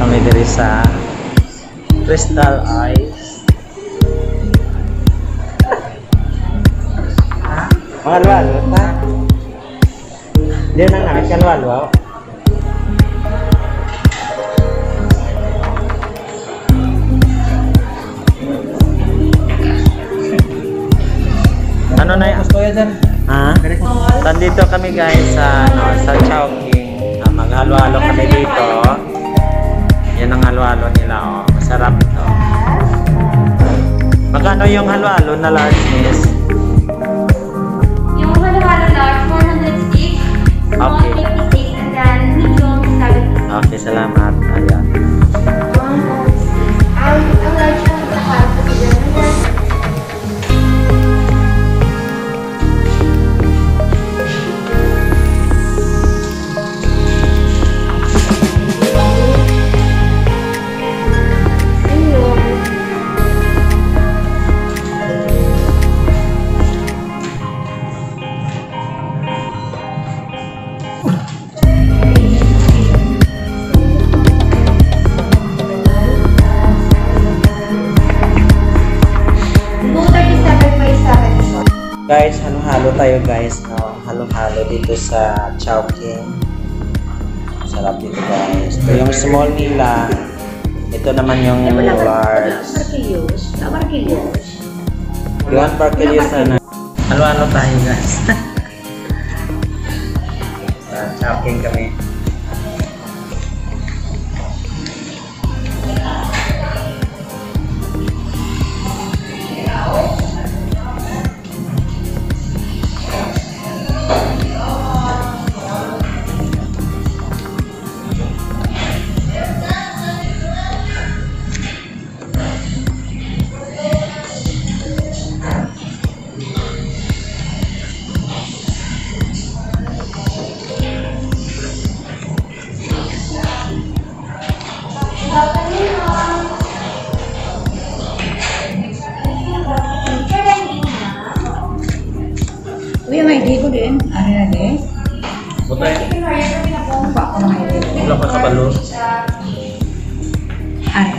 kami diri sa Crystal Ice. Mga luwalo, ta? Hindi na namin ka luwalo. Ano na yung gusto dyan? Ha? Nandito kami guys sa Chowking. Maghalo-halo kami dito. Yan ang halo-halo nila. Oh. Masarap ito. Magkano yung halo-halo na large miss? Yung halo-halo large, 406. Small, Okay. 56. And then medium, 70. Okay, salamat. Ayan. Ang large na sa halo kasi dyan. Guys, halo-halo tayo guys, no? Halo-halo dito sa Chowking. Sarap dito guys. Ito yung small nila. Ito naman yung large. Yuan Parkilios na. Halo-halo tayo guys. Sa Chowking kami. Uy, may ID ko din. Ano na din? Butay. Ano ba ako ng ID? Wala pa kabalo. Ano?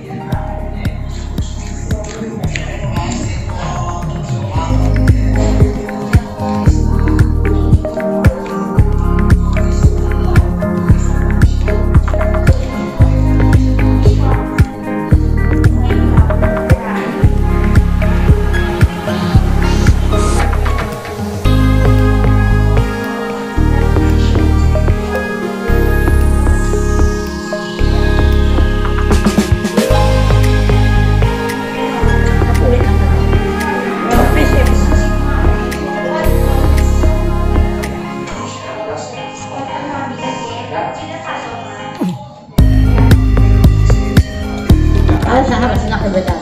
Sana kasi nakibata.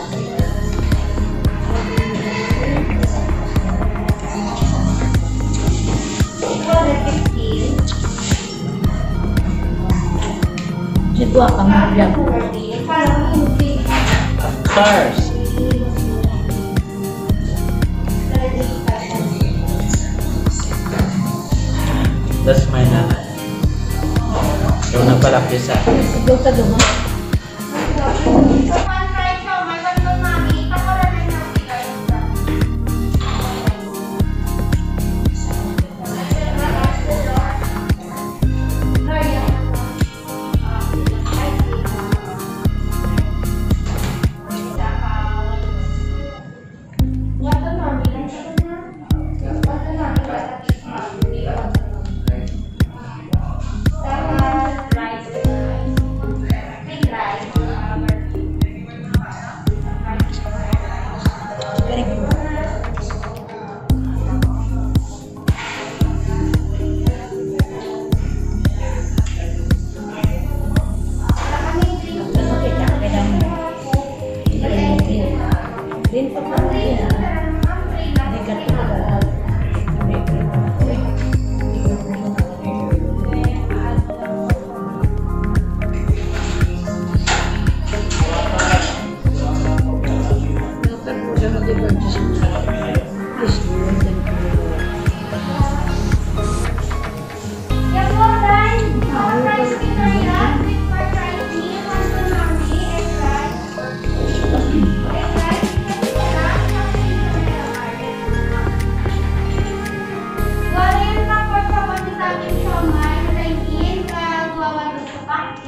Sigwa ka mag-vlog. Stars. That's my nanay. Yung nagpalaki sa akin. Sigwa ka doon.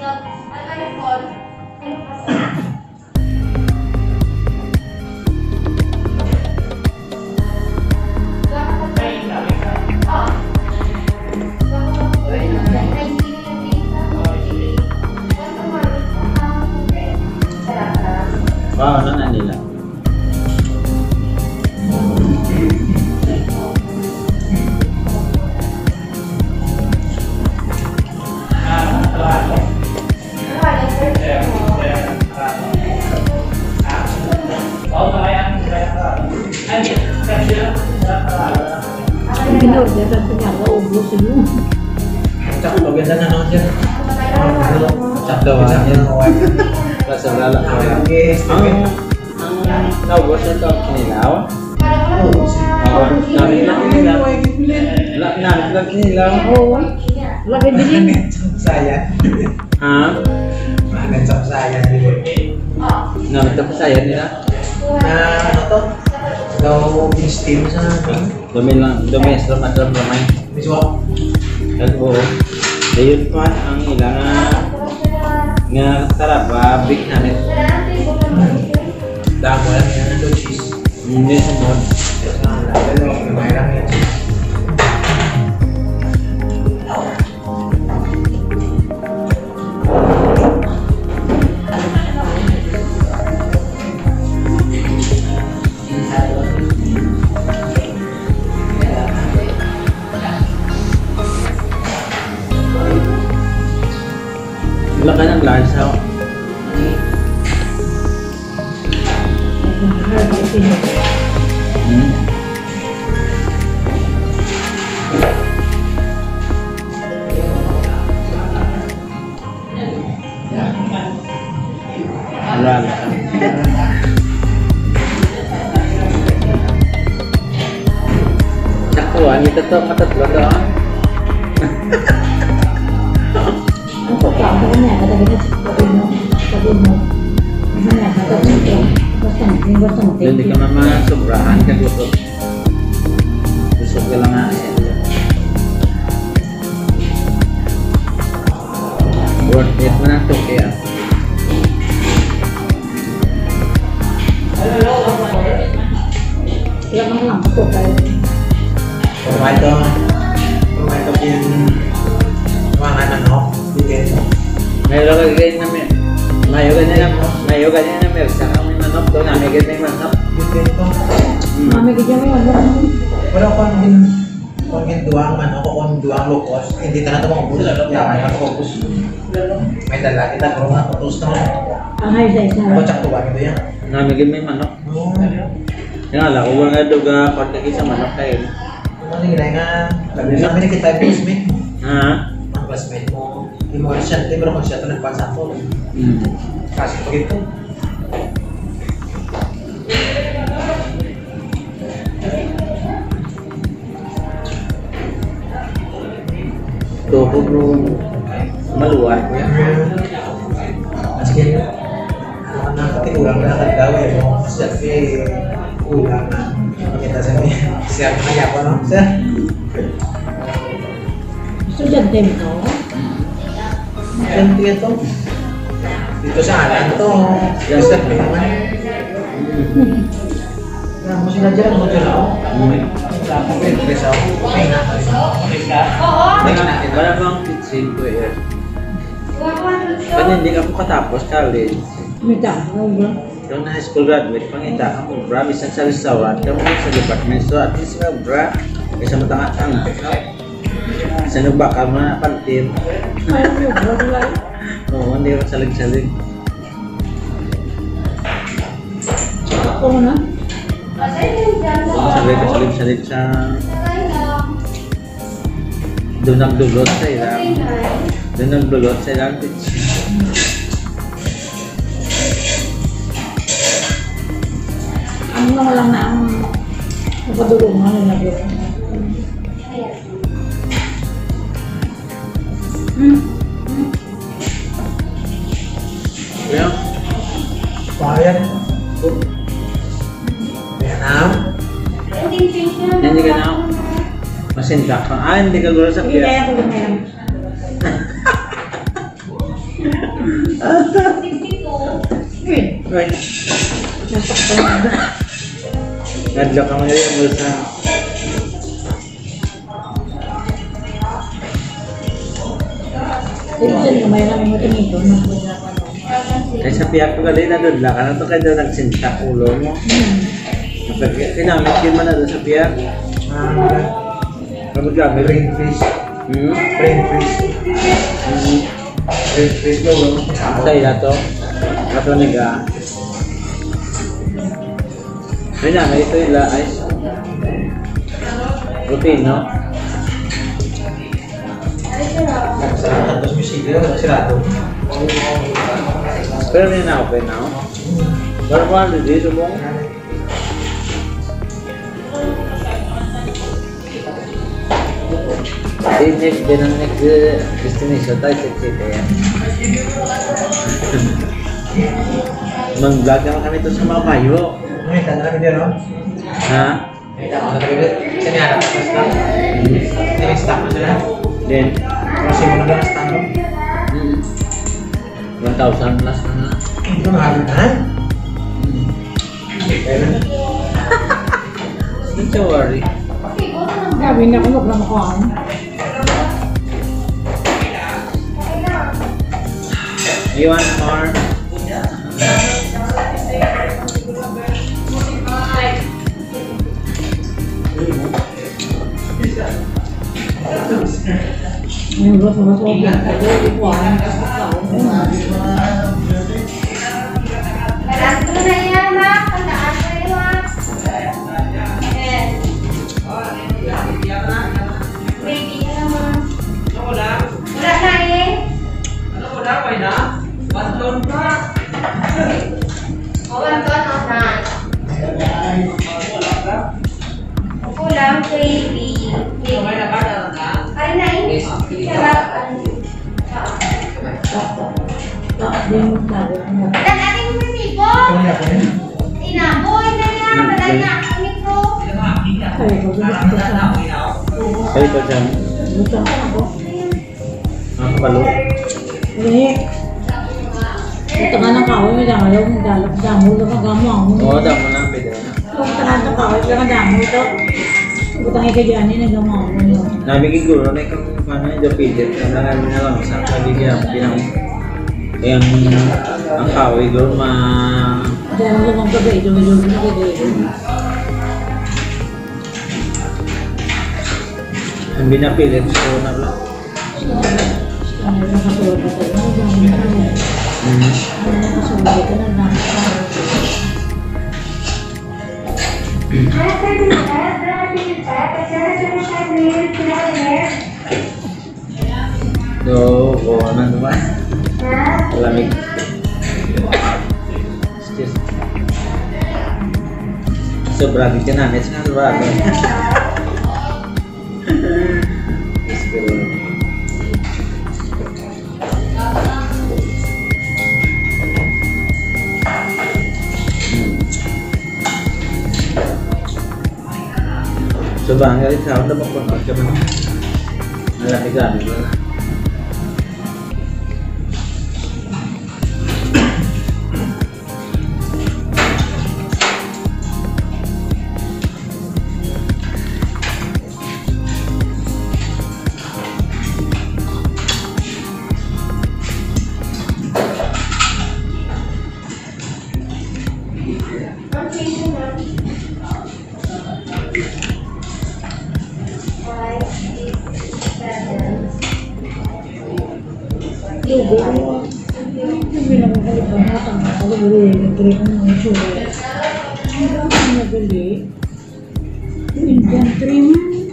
not, I call, ano kasi? Wow, ano na nila? Pinorder at pinaka-ubos yun. Cak, maganda na naman dyan. Cak daw yan. Rasa lala ko. Ang naubos na ito, kinilaw? Oo, namin lang kinilaw. Namin lang kinilaw. Oo. Lagi din. Saya. Ha? Magan sa saya. Namin ito pa saya nila? Na ano to? Daw steam sa Dumi lang, dumi, selamat dalam ramai. miswa. Lalu, dayun pa ang ilang nga tarap, big na rin. Damo lang yan ito cheese. Hindi sunod. Pero may lang yan. Wala ka ng lansa. Wala ka. Nakuha, ito to, matatlo to. Ang pagkakamo ko niya, katabi na sabi mo. Ano niya, katabi mo. Basta mo. Hindi ka mamasobrahan ka gusto. Gusto ka lang nga. Worth it mo na ito kaya. Kaya kang lang ako kayo. Provide ko yung mga ano, bigay. Mayroon ka ganyan namin. Mayo ganyan na meron. Saka may manok doon. May ganyan manok. Bigay ko. Mami, kaya mo ano. Pero kung duwang man ako, kung duwang locos, hindi ka na ito makubus. Yaman ka makubus. May dala kita, pero nga putus na. Ang high size Ako na. tsak tuwang ito yan. Namigin may manok. Oo. Yan ala, kung nga duga, kontak sa manok kayo. Ano yung nga, labi sa amin kita yung classmate mo. Ha? Ang classmate mo, hindi mo siya, pero kung siya ito nagpansa ko. Kasi pag ito. Tuhog nung maluwat. Kasi ano na, pati ulang na nakadaw eh. Siya ulang na. Makita sa may, siya kaya ko no? Sir? Estudyante mo to? Ganito ito. Dito sa alan to. Step me naman. Kaya mo sila dyan, mo dyan ako. Tapos ko yung dress ako. Ay na. Wala bang pitsin ko eh. Kasi hindi ka po katapos college. May tao ba? Yung na high school graduate, pangita ka mo, bra, bisan sa restaurant, ka mo sa department store, at least nga, bra, kaysa matanga-tanga. Sa nagbakal mo na pantin. Ay, ano ba? Wala. Oo, hindi ka salig-salig. Ako na? Salig ka salig-salig sa doon nagdulot sa ilang. Doon nagdulot sa ilang pitsin. Ano na lang na ang napadulungan na nag-iwan. Kaya, Bayan. Vietnam. hindi ka na masindak ka. Ah, hindi ka gula sa Hindi kaya. kaya ko lumayang. Wait, Ay, nasaktan na. nadlock ka mo yung bulsa. Dito dyan, kamay namin mo tinito. Ay, sa piyak ko gali nadodla ka na to kaya nagsinta ulo mo. Kinamit yun man na doon sa piyak. Ano gamit? Brain freeze. Brain freeze. Brain freeze mo, no? Sa ila to. Katlamig ah. Ay na, ito ila ay. Routine, no? Tapos may sigil, sirado. Pero hindi na open now. Pero kung ano dito mo? Next din ang next destination tayo sa city yan. Mag-vlog naman kami ito sa mga kayo. May tanda namin din, no? Ha? May tanda namin din. Sanyara, stock. May stock na sila. Then, Kasi mo na lang stock, no? 1,000 plus na nga. Ito mahal na. Pero, Don't you worry. Sabi na ko, huwag na makuhaan. You want more? Yung baso-baso, huwag kuhaan. Tandaan ko na yan, ma. Tandaan ko yun, ma. Yes. Ready ka na, ma. Wala na eh. O, 1 ton o 9. Kulang, baby. Ay, na eh. Sarap. Hindi mo sabi. Dan ating musibo. ito na ako yun. Inaboy na yan. Madali na ang mikro. Sabi ko, gusto ko sa... Kayo pa dyan. Gusto ko ako. Ang kapalo. Hindi. Ito ka ng kawin, may dama daw mong dalap. Damo daw ka gamo ako. Oo, damo na. Pwede na. Kung tangan ng kawin, kaya damo ito. Utang ika dyan, yun, nagamo ako. Nabigay guro na ikang paano yung dapilit. Kailangan na lang sa kabigyan. Pinang ang kahoy guro Damo daw mong kabay, dumidog na kabay. ang binapilit so na lang. Ano yung kasulad na tayo? Ano yung kasulad? Ano yung kasulad? Ito na lang. So, ano naman? Lamig. Excuse. Sobrang ka na. It's not right. So bangga rin sa ako na magpunod ka man. Malaki-gami ba? Lugo. Hindi naman kayo pa natang nakalibre. Nagre ko ng itsura. Hindi ako nabili. Yung Indian trim.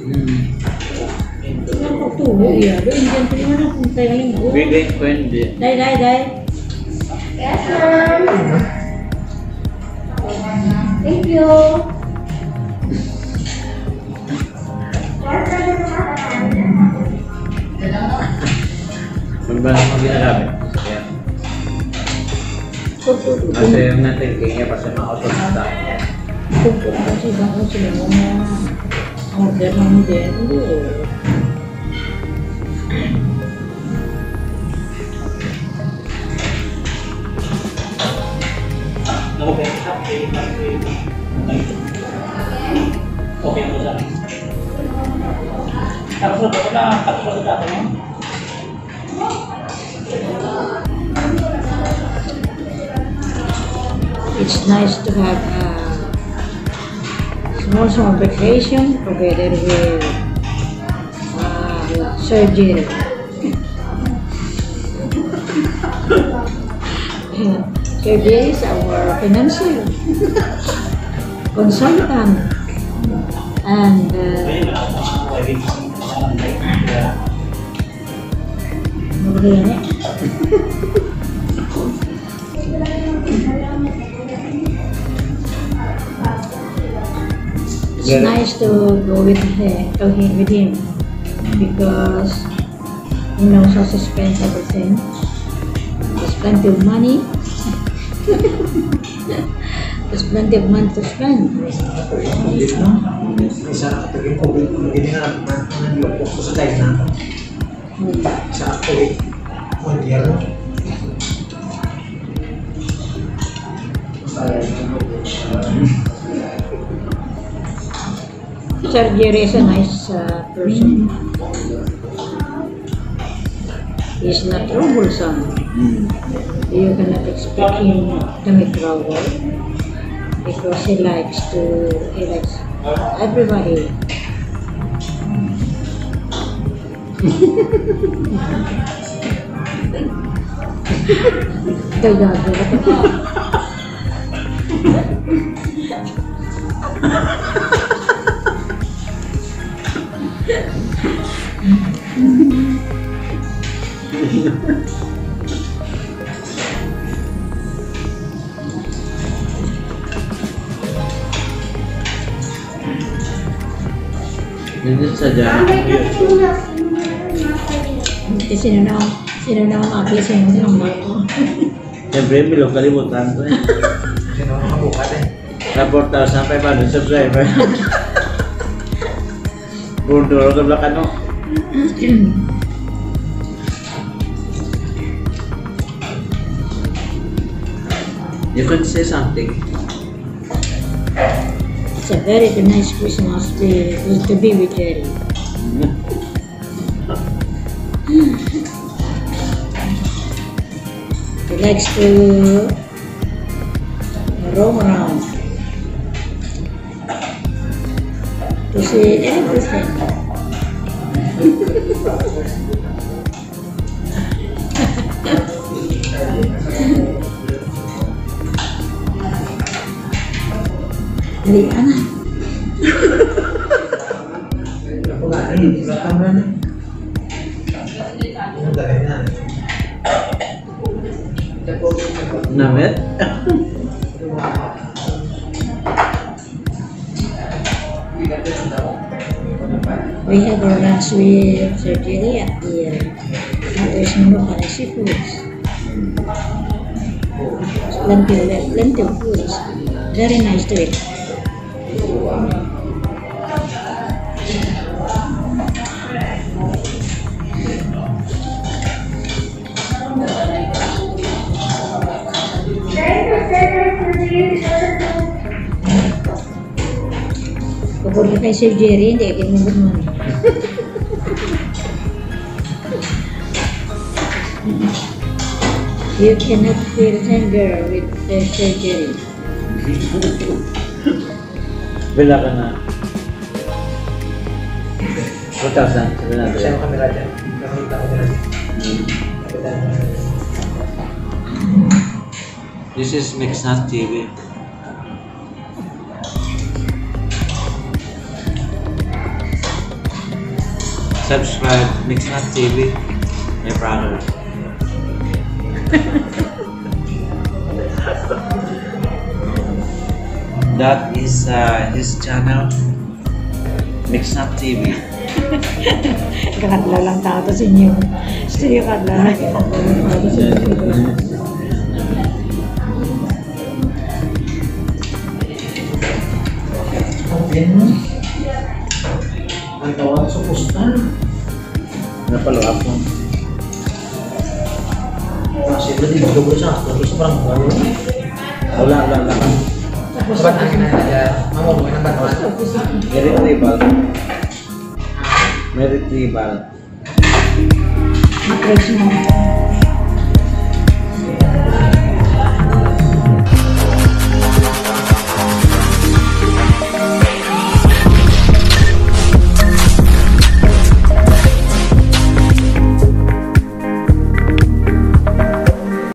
Ang pagtulo, iya. Yung Indian trim na kung tayo yung ulo. Bigay ko hindi. Day. Yes, ma'am. Thank you. Magbalang mo ginagamit. Kaya, kasi yung natinking niya kasi ma-auto-stop. Kumpul kasi bang kung sila mo na order ng din. Okay mo sa akin. Tapos wala tapos sa akin. It's nice to have a small summer vacation together with surgery. Surgery is our financial consultant and it's nice to go with him because he knows how to spend everything. There's plenty of money. There's plenty of money to spend. Isa ako yung COVID, hindi nga nanloko ko sa tayo na. Isa ako year. Sergio is a nice person. He's not troublesome. You cannot expect him to make trouble because he likes everybody. Hindi sadya. Sino na ang api, sino ang bago. Siyempre, bilog kalimutan ko eh. Sino ang makabukat eh? Sa 4,500 subscriber. Bunduro ka belakang no. You can say something. It's a very nice Christmas to be with Jerry. He likes to roam around to see everything. Dali, anak. Ako nga rin, sa camera na. Ano dali na? Namit? We have our lunch with surgery at the there's no seafoods. Plenty of foods. Very nice to eat. Kapag kay Sir Jerry, hindi kayo mo. You cannot feel anger with the Sir Jerry. Bila ka na. 4,000. Saan ang camera dyan? Nakita ko nila. This is Mixnat TV. Subscribe Mixnat TV, my brother. That is his channel, Mixnat TV. Kakadla lang tao to sa inyo. Studio kadla. Ang tawag sa postal. Napalo ako. Kasi ba di ba sa ako? Sa parang gawin. Wala. Tapos Sabat ang ginagawa dyan. Mamumuhay ng batuan. May retrieval. May retrieval. matras mo.